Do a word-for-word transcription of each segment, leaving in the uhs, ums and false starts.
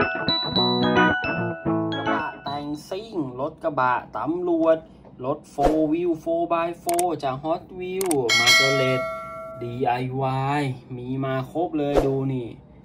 กระบะแต่งซิ่งรถกระบะตำรวจรถโฟร์วิว โฟร์ บาย โฟร์ จาก Hot Wheels มาเจอเลด ดี ไอ วาย มีมาครบเลยดูนี่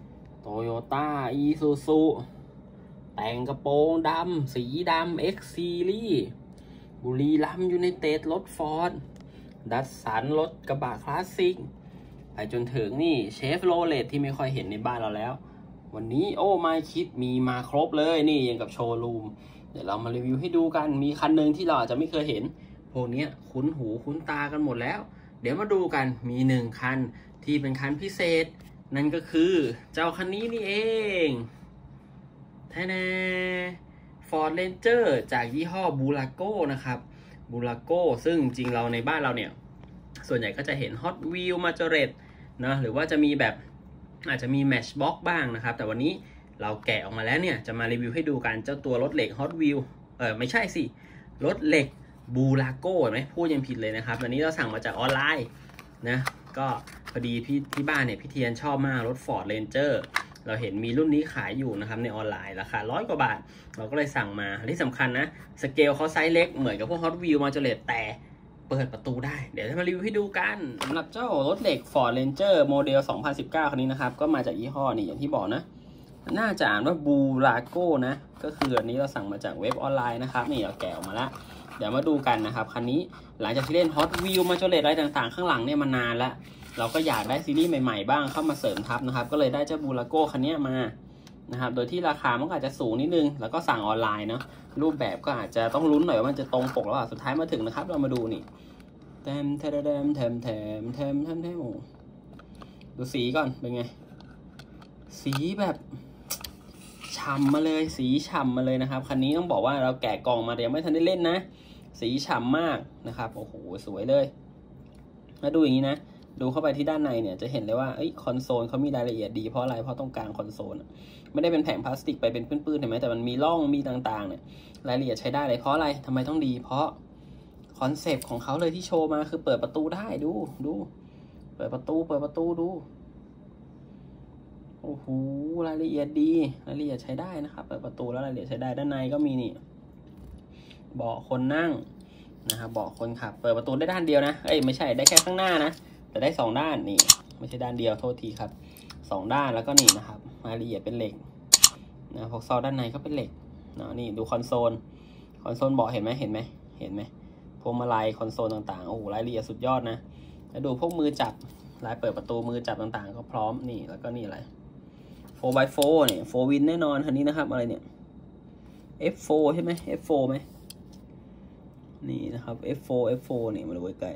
Toyota Isuzu แต่งกระโปรงดำสีดำ X Series บุรีรัมย์ยูไนเต็ดรถฟอร์ดดัสสันรถกระบะคลาสสิกไปจนถึงนี่เชฟโรเลตที่ไม่ค่อยเห็นในบ้านเราแล้ววันนี้โอ้ไม่คิดมีมาครบเลยนี่ยังกับโชว์รูมเดี๋ยวเรามารีวิวให้ดูกันมีคันหนึ่งที่เราอาจจะไม่เคยเห็นพวกนี้คุ้นหูคุ้นตากันหมดแล้วเดี๋ยวมาดูกันมีหนึ่งคันที่เป็นคันพิเศษนั่นก็คือเจ้าคันนี้นี่เองแท้แน่ Ford Ranger จากยี่ห้อบูราโก้นะครับบูราโก้ซึ่งจริงเราในบ้านเราเนี่ยส่วนใหญ่ก็จะเห็น Hot Wheels Majorette นะหรือว่าจะมีแบบอาจจะมี Matchbox บ้างนะครับแต่วันนี้เราแกะออกมาแล้วเนี่ยจะมารีวิวให้ดูกันเจ้าตัวรถเหล็ก Hot Wheels เออไม่ใช่สิรถเหล็กบูราโก้ไหมพูดยังผิดเลยนะครับอันนี้เราสั่งมาจากออนไลน์นะก็พอดีพี่ที่บ้านเนี่ยพี่เทียนชอบมากรถ Ford Ranger เราเห็นมีรุ่นนี้ขายอยู่นะครับในออนไลน์ราคาร้อยกว่าบาทเราก็เลยสั่งมาที่สำคัญนะสเกลเขาไซส์เล็กเหมือนกับพวก Hot Wheels Majorette แต่เปิดประตูได้เดี๋ยวจะมารีวิวให้ดูกันสำหรับเจ้ารถเหล็ก Ford Ranger โมเดลสองพันสิบเก้าคันนี้นะครับก็มาจากยี่ห้อนี่อย่างที่บอกนะน่าจะอ่านว่าบูราโก้นะก็คืออันนี้เราสั่งมาจากเว็บออนไลน์นะครับนี่เราแกะออกมาแล้วเดี๋ยวมาดูกันนะครับคันนี้หลังจากที่เล่น Hot Wheels Majorette อะไรต่างๆข้างหลังเนี่ยมานานแล้วเราก็อยากได้ซีรีส์ใหม่ๆบ้างเข้ามาเสริมทับนะครับก็เลยได้เจ้าบูราโก้คันนี้มานะครับโดยที่ราคามันอาจจะสูงนิดนึงแล้วก็สั่งออนไลน์เนาะรูปแบบก็อาจจะต้องลุ้นหน่อยว่ามันจะตรงปกแล้วสุดท้ายมาถึงนะครับเรามาดูนี่แทมแทมแทมแทมแทมแทมแทมแทมโอ้ดูสีก่อนเป็นไงสีแบบฉ่ำมาเลยสีฉ่ำมาเลยนะครับคันนี้ต้องบอกว่าเราแกะกล่องมาแต่ยังไม่ทันได้เล่นนะสีฉ่ำมากนะครับโอ้โหสวยเลยมาดูอย่างนี้นะดูเข้าไปที่ด้านในเนี่ยจะเห็นเลยว่าคอนโซลเขามีรายละเอียดดีเพราะอะไรเพราะตรงกลางคอนโซลไม่ได้เป็นแผงพลาสติกไปเป็นปื้นๆเห็นไหมแต่มันมีร่องมีต่างๆเนี่ยรายละเอียดใช้ได้เลยเพราะอะไรทำไมต้องดีเพราะคอนเซปต์ของเขาเลยที่โชว์มาคือเปิดประตูได้ดูดูเปิดประตูเปิดประตูดูโอ้โหรายละเอียดดีรายละเอียดใช้ได้นะครับเปิดประตูแล้วรายละเอียดใช้ได้ด้านในก็มีนี่เบาะคนนั่งนะครับเบาะคนขับเปิดประตูได้ด้านเดียวนะเอ้ยไม่ใช่ได้แค่ข้างหน้านะแต่ได้สองด้านนี่ไม่ใช่ด้านเดียวโทษทีครับสองด้านแล้วก็นี่นะครับรายละเอียดเป็นเหล็กนะพวกซอด้านในก็เป็นเหล็กเนาะนี่ดูคอนโซลคอนโซลเบาะเห็นไหมเห็นไหมเห็นไหมพวงมาลัยคอนโซลต่างๆโอ้โหรายละเอียดสุดยอดนะแล้วดูพวกมือจับลายเปิดประตูมือจับต่างๆก็พร้อมนี่แล้วก็นี่อะไร โฟร์ บาย โฟร์ เนี่ย โฟร์ วินแน่นอนคันนี้นะครับอะไรเนี่ย เอฟ โฟร์ ใช่ไหม เอฟ โฟร์ ไหมนี่นะครับ เอฟ โฟร์ เอฟ โฟร์ นี่มาดูใกล้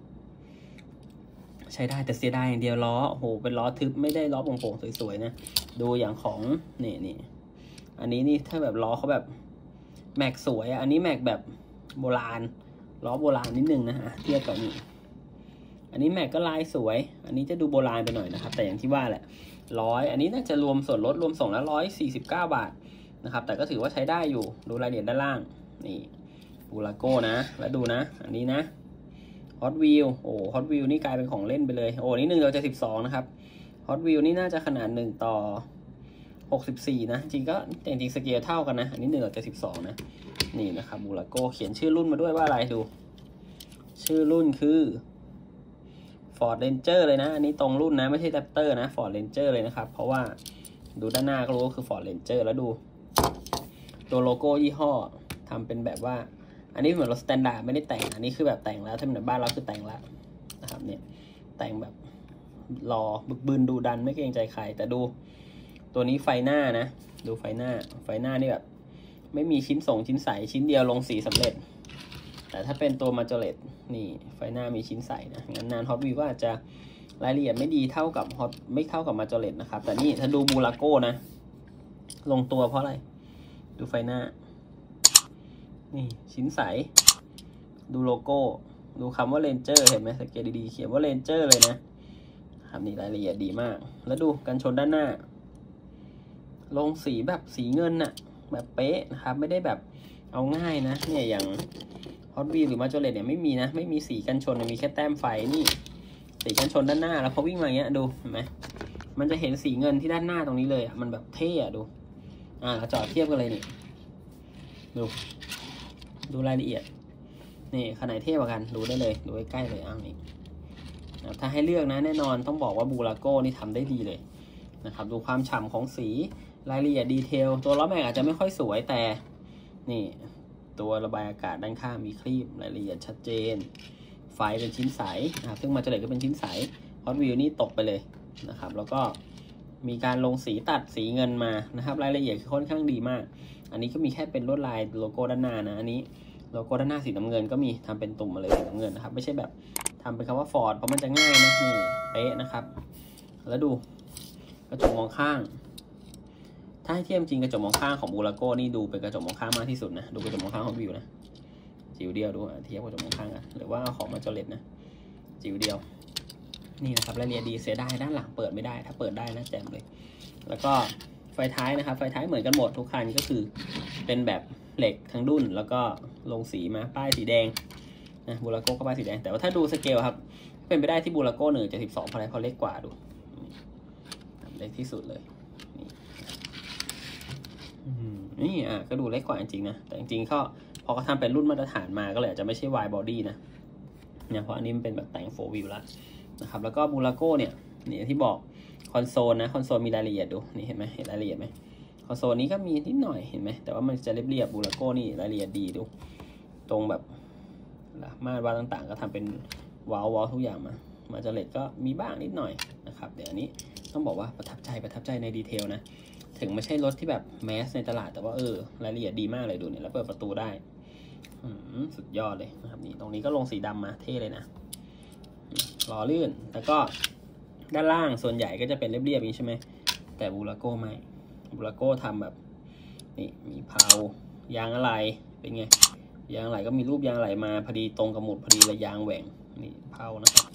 ใช้ได้แต่เสียดายอย่างเดียวล้อโอ้โหเป็นล้อทึบไม่ได้ล้อโป่งๆสวยๆนะดูอย่างของนี่นี่อันนี้นี่ถ้าแบบล้อเขาแบบแม็กสวยอันนี้แม็กแบบโบราณล้อโบราณนิดนึงนะฮะเทียบกับนี่อันนี้แม็กก็ลายสวยอันนี้จะดูโบราณไปหน่อยนะครับแต่อย่างที่ว่าแหละร้อยอันนี้น่าจะรวมส่วนลดรวมส่งแล้วร้อยสี่สิบเก้าบาทนะครับแต่ก็ถือว่าใช้ได้อยู่ดูรายละเอียดด้านล่างนี่บูราโก้นะแล้วดูนะอันนี้นะHot Wheels โอ้ Hot Wheels นี่กลายเป็นของเล่นไปเลยโอ้นี่หนึ่งต่อเจ็ดสิบสองนะครับ Hot Wheels นี่น่าจะขนาดหนึ่งต่อหกสิบสี่นะจริงก็จริงๆสเกลเท่ากันนะอันนี้หนึ่งต่อเจ็ดสิบสองนะนี่นะครับบูราโก้เขียนชื่อรุ่นมาด้วยว่าอะไรดูชื่อรุ่นคือ Ford Ranger เลยนะอันนี้ตรงรุ่นนะไม่ใช่ Raptor นะ Ford Ranger เลยนะครับเพราะว่าดูด้านหน้าก็รู้ว่าคือ Ford Ranger แล้วดูตัวโลโก้ยี่ห้อทำเป็นแบบว่าอันนี้เหมือนรถสแตนดาร์ดไม่ได้แต่งอันนี้คือแบบแต่งแล้วถ้าเป็นบ้านเราคือแต่งแล้วนะครับเนี่ยแต่งแบบรอบึกบึนดูดันไม่เกรงใจใครแต่ดูตัวนี้ไฟหน้านะดูไฟหน้าไฟหน้านี่แบบไม่มีชิ้นส่งชิ้นใสชิ้นเดียวลงสีสำเร็จแต่ถ้าเป็นตัวมาจอเลตนี่ไฟหน้ามีชิ้นใสนะงั้นนานฮอตวิวก็อาจจะรายละเอียดไม่ดีเท่ากับฮอตไม่เท่ากับมาจอเลตนะครับแต่นี่ถ้าดูบูราโก้นะลงตัวเพราะอะไรดูไฟหน้านี่ชิ้นใสดูโลโก้ดูคำว่า Ranger เห็นไหมสังเกตดีๆเขียนว่า Ranger เลยนะครับนี่รายละเอียดดีมากแล้วดูกันชนด้านหน้าลงสีแบบสีเงินน่ะแบบเป๊ะนะครับไม่ได้แบบเอาง่ายนะเนี่ยอย่าง Hot Wheels หรือ Majorette เนี่ยไม่มีนะไม่มีสีกันชนมีแค่แต้มไฟนี่สีกันชนด้านหน้าแล้วพอวิ่งมาอย่างเงี้ยดูเห็นไหมมันจะเห็นสีเงินที่ด้านหน้าตรงนี้เลยอ่ะมันแบบเท่อะดูอ่าจอดเทียบกันเลยนี่ดูดูรายละเอียดนี่ขนาดเทียบกันดูได้เลยดูใกล้ๆเลยอ้าวนี่ถ้าให้เลือกนะแน่นอนต้องบอกว่าบูราโก้นี่ทำได้ดีเลยนะครับดูความฉ่ำของสีรายละเอียดดีเทลตัวล้อแม็กอาจจะไม่ค่อยสวยแต่นี่ตัวระบายอากาศด้านข้างมีครีบรายละเอียดชัดเจนไฟเป็นชิ้นใสนะครับซึ่งมาจเลตก็เป็นชิ้นใสฮอตวิวนี่ตกไปเลยนะครับแล้วก็มีการลงสีตัดสีเงินมานะครับรายละเอียดคือค่อนข้างดีมากอันนี้ก็มีแค่เป็นลวดลายโลโก้ด้านหน้านะอันนี้โลโก้ด้านหน้าสีน้ำเงินก็มีทำเป็นตุ่มมาเลยสีน้ำเงินนะครับไม่ใช่แบบทำเป็นคำว่าฟอร์ดเพราะมันจะง่ายนะนี่เป๊ะนะครับแล้วดูกระจกมองข้างถ้าให้เทียบจริงกระจกมองข้างของบูราโก้นี่ดูเป็นกระจกมองข้างมากที่สุดนะดูกระจกมองข้างของวิวนะจิ๋วเดียวดูเทียบกระจกมองข้างกันหรือว่าเอาของมาจเลตนะจิ๋วเดียวนี่นะครับรายละเอียดดีเสียดายด้านหลังเปิดไม่ได้ถ้าเปิดได้นะแจ่มเลยแล้วก็ไฟท้ายนะครับไฟท้ายเหมือนกันหมดทุกคันก็คือเป็นแบบเหล็กทั้งดุ้นแล้วก็ลงสีมาป้ายสีแดงนะบูราโก้ก็ป้ายสีแดงแต่ว่าถ้าดูสเกลครับเป็นไปได้ที่บูราโก้หนึ่งจะสิบสองเพราะอะไรเพราะเล็กกว่าดูเล็กที่สุดเลยนี่อ่ะก็ดูเล็กกว่าจริงๆนะแต่จริงๆก็พอเขาทำเป็นรุ่นมาตรฐานมาก็เลยอาจจะไม่ใช่ wide body นะเนี่ยเพราะอันนี้มันเป็นแบบแต่งโฟร์วิวแล้วนะครับแล้วก็บูราโก้เนี่ยนี่ที่บอกคอนโซลนะคอนโซลมีรายละเอียดดูนี่เห็นไหมเห็นรายละเอียดไหมคอนโซลนี้ก็มีนิดหน่อยเห็นไหมแต่ว่ามันจะเรียบๆบูราโก้นี่รายละเอียดดีดูตรงแบบม่านวาล์วต่างๆก็ทำเป็นวาล์ววาล์วทุกอย่างมามาจเลตก็มีบ้างนิดหน่อยนะครับเดี๋ยวอันนี้ต้องบอกว่าประทับใจประทับใจในดีเทลนะถึงไม่ใช่รถที่แบบแมสในตลาดแต่ว่าเออรายละเอียดดีมากเลยดูเนี่ยแล้วเปิดประตูได้สุดยอดเลยนะครับนี่ตรงนี้ก็ลงสีดำมาเท่เลยนะล้อลื่นแล้วก็ด้านล่างส่วนใหญ่ก็จะเป็นเรียบๆอย่างนี้ใช่ไหมแต่บูราโก้ไม่บูราโก้ทำแบบนี่มีเพายางอะไรเป็นไงยางอะไรก็มีรูปยางอะไรมาพอดีตรงกับหมุดพอดีเลยยางแหว่งนี่เพานะครับ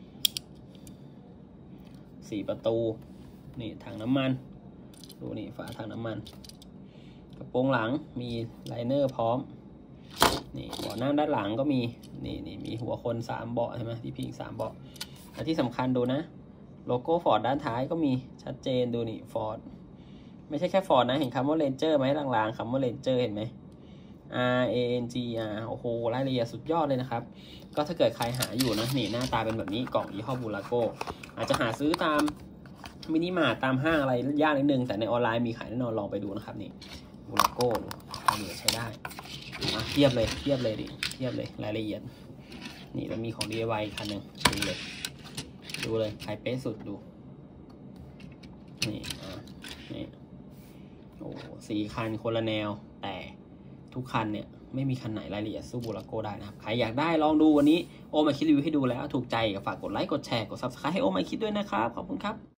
สี่ประตูนี่ถังน้ำมันดูนี่ฝาถังน้ำมันกระโปรงหลังมีไลเนอร์พร้อมนี่เบาะนั่งด้านหลังก็มีนี่นี่มีหัวคนสามเบาะใช่ไหมที่พิงสามเบาะและที่สำคัญดูนะโลโก้ฟอร์ดด้านท้ายก็มีชัดเจนดูนี่ฟอร์ดไม่ใช่แค่ฟอร์ดนะเห็นคำว่าเรนเจอร์ไหมลางๆคำว่าเรนเจอร์เห็นไหม R A N G R โอ้โหรายละเอียดสุดยอดเลยนะครับก็ถ้าเกิดใครหาอยู่นะนี่หน้าตาเป็นแบบนี้กล่องยี่ห้อบูราโก้อาจจะหาซื้อตามมินิมาร์ทตามห้างอะไรยากนิดนึงแต่ในออนไลน์มีขายแน่นอนลองไปดูนะครับนี่บูราโก้รายละเอียดใช้ได้เทียบเลยเทียบเลยดิเทียบเลยรายละเอียดนี่แล้วมีของ ดี ไอ วาย คันหนึ่งดูเลยดูเลยใครเป๊ะสุดดูนี่อ่านี่โอ้สี่คันคนละแนวแต่ทุกคันเนี่ยไม่มีคันไหนรายละเอียดสู้บูราโก้ได้นะครับใครอยากได้ลองดูวันนี้โอมาคิดรีวิวให้ดูแล้วถูกใจก็ฝากกดไลค์กดแชร์กด ซับสไครบ์ ให้โอมาคิดด้วยนะครับขอบคุณครับ